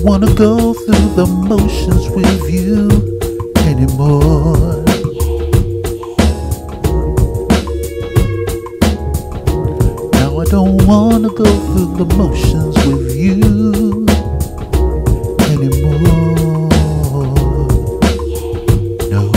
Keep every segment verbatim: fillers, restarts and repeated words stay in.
don't wanna go through the motions with you anymore. Now I don't wanna go through the motions with you anymore. No.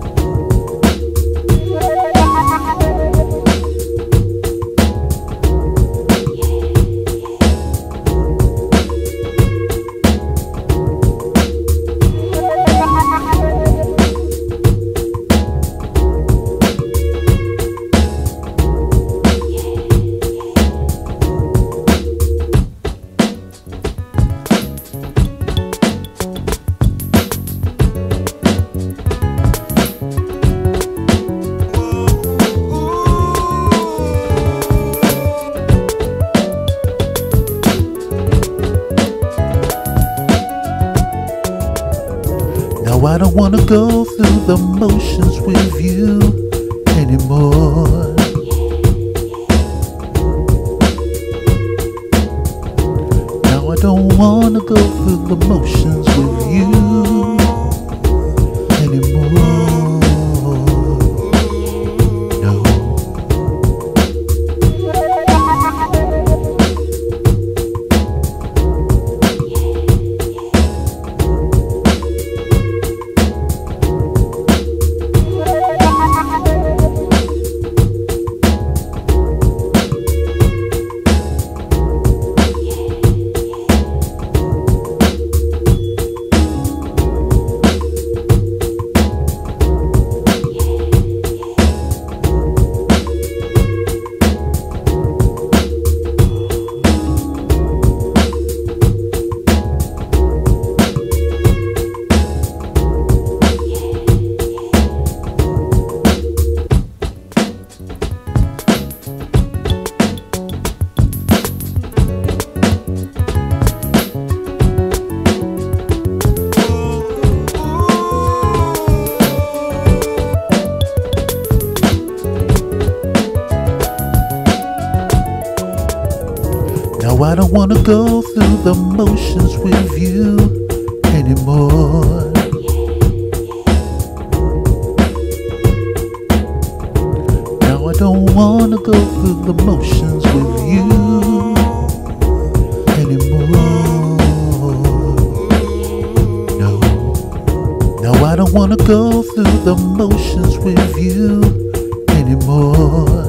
Now I don't wanna go through the motions with you anymore. Now I don't wanna go through the motions with you anymore. No. Now I don't wanna go through the motions with you anymore. Now I don't wanna go through the motions with you anymore. No. Now I don't wanna go through the motions with you anymore.